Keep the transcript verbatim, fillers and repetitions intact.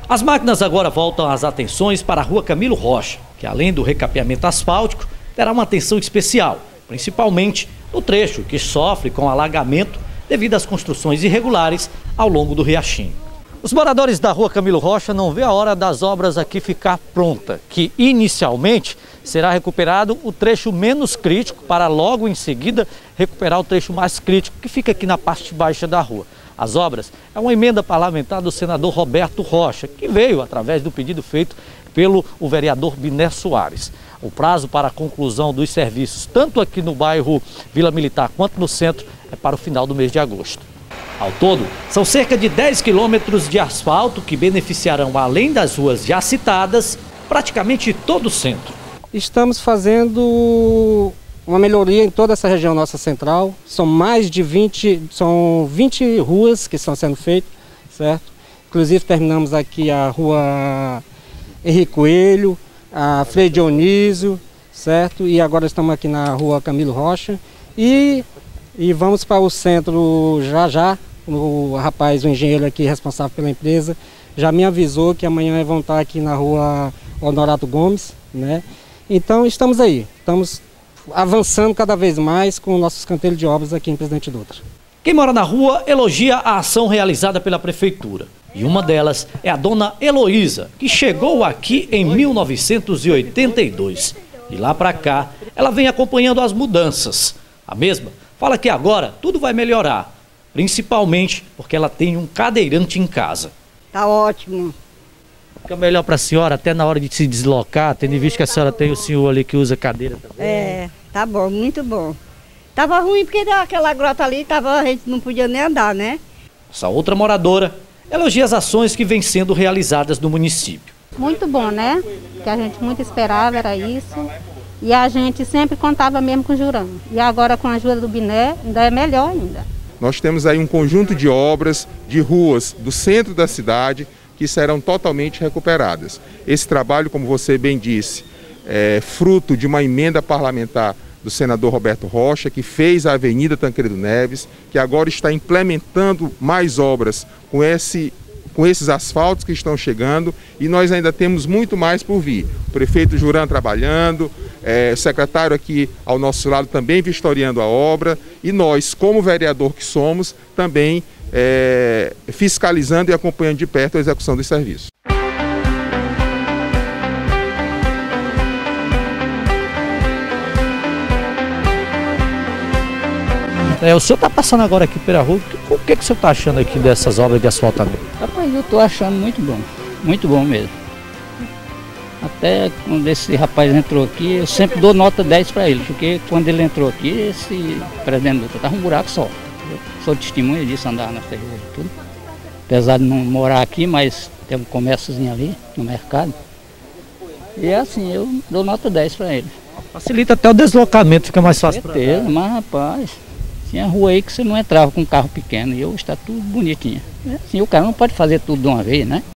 As máquinas agora voltam as atenções para a Rua Camilo Rocha, que além do recapeamento asfáltico, terá uma atenção especial, principalmente no trecho que sofre com alagamento devido às construções irregulares ao longo do riachinho. Os moradores da Rua Camilo Rocha não vê a hora das obras aqui ficar pronta, que inicialmente será recuperado o trecho menos crítico para logo em seguida recuperar o trecho mais crítico que fica aqui na parte baixa da rua. As obras é uma emenda parlamentar do senador Roberto Rocha, que veio através do pedido feito pelo o vereador Biné Soares. O prazo para a conclusão dos serviços, tanto aqui no bairro Vila Militar quanto no centro, é para o final do mês de agosto. Ao todo, são cerca de dez quilômetros de asfalto que beneficiarão, além das ruas já citadas, praticamente todo o centro. Estamos fazendo uma melhoria em toda essa região nossa central. São mais de vinte, são vinte ruas que estão sendo feitas, certo? Inclusive terminamos aqui a rua Henrique Coelho, a Frei Dionísio, certo? E agora estamos aqui na Rua Camilo Rocha e, e vamos para o centro já já. O rapaz, o engenheiro aqui responsável pela empresa, já me avisou que amanhã vão estar aqui na Rua Honorato Gomes, né? Então estamos aí, estamos avançando cada vez mais com nossos canteiros de obras aqui em Presidente Dutra. Quem mora na rua elogia a ação realizada pela prefeitura. E uma delas é a dona Heloísa, que chegou aqui em mil novecentos e oitenta e dois. De lá para cá, ela vem acompanhando as mudanças. A mesma fala que agora tudo vai melhorar, principalmente porque ela tem um cadeirante em casa. Tá ótimo. O que é melhor para a senhora, até na hora de se deslocar, tendo em vista que a senhora tem o senhor ali que usa cadeira também? É, tá bom, muito bom. Tava ruim porque aquela grota ali, tava, a gente não podia nem andar, né? Essa outra moradora elogia as ações que vêm sendo realizadas no município. Muito bom, né? Que a gente muito esperava, era isso. E a gente sempre contava mesmo com o Jurão. E agora com a ajuda do Biné, ainda é melhor ainda. Nós temos aí um conjunto de obras, de ruas do centro da cidade que serão totalmente recuperadas. Esse trabalho, como você bem disse, é fruto de uma emenda parlamentar do senador Roberto Rocha, que fez a Avenida Tancredo Neves, que agora está implementando mais obras com, esse, com esses asfaltos que estão chegando, e nós ainda temos muito mais por vir. O prefeito Juran trabalhando, é, o secretário aqui ao nosso lado também vistoriando a obra, e nós, como vereador que somos, também é, fiscalizando e acompanhando de perto a execução dos serviços. É, o senhor está passando agora aqui pela rua, o que, que o senhor está achando aqui dessas obras de asfaltamento? Rapaz, eu estou achando muito bom, muito bom mesmo. Até quando esse rapaz entrou aqui, eu sempre dou nota dez para ele, porque quando ele entrou aqui, esse presidente do estava um buraco só. Eu sou testemunha disso, andar na ferrovia e tudo. Apesar de não morar aqui, mas tem um comérciozinho ali no mercado. E é assim, eu dou nota dez para ele. Facilita até o deslocamento, fica mais fácil. Com certeza, mas rapaz, tinha rua aí que você não entrava com um carro pequeno e hoje está tudo bonitinho. É assim, o cara não pode fazer tudo de uma vez, né?